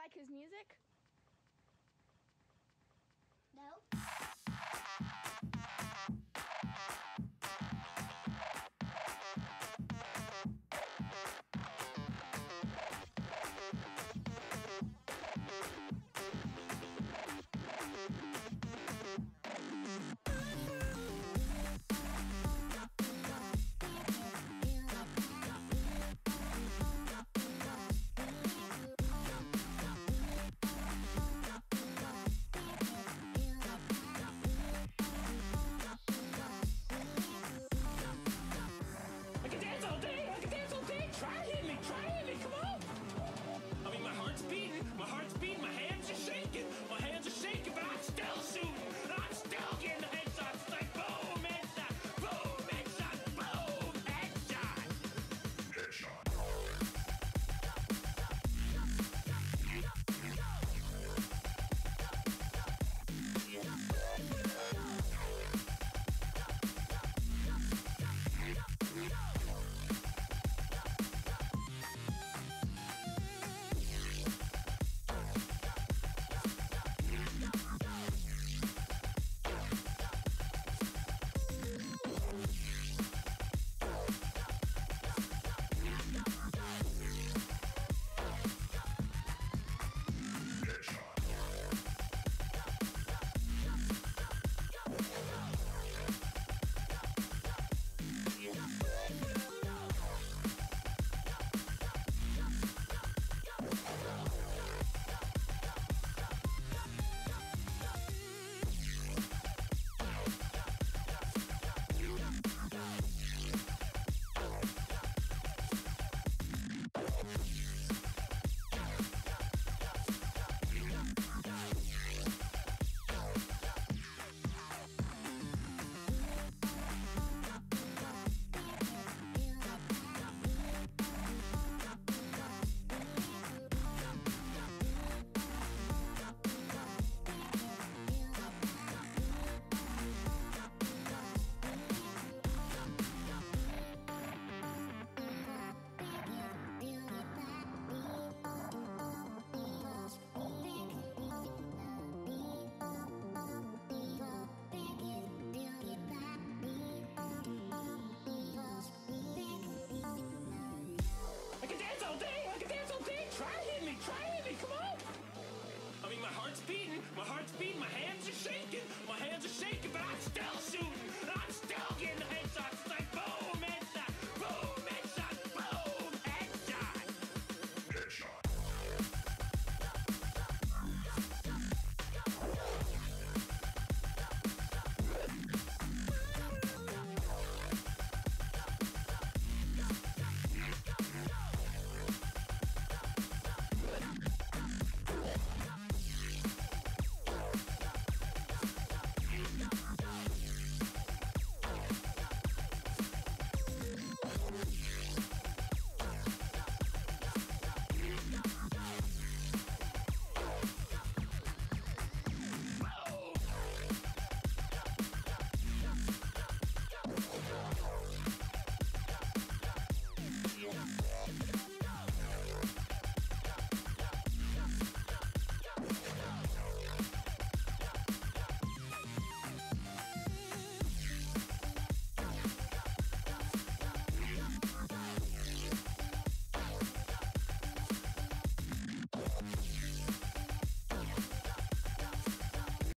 like his music? No. I can dance all day, I can dance all day. Try hit me, come on. I mean, my heart's beating, my hands are shaking, but I'm still shooting. I'm still getting the headshots. It's like boom, headshot, boom, headshot, boom, headshot. Headshot. I can dance all day. Try hit me, come on. I mean, my heart's beating, my hands are shaking, but I'm still shooting. I'm still getting the headshots. It's like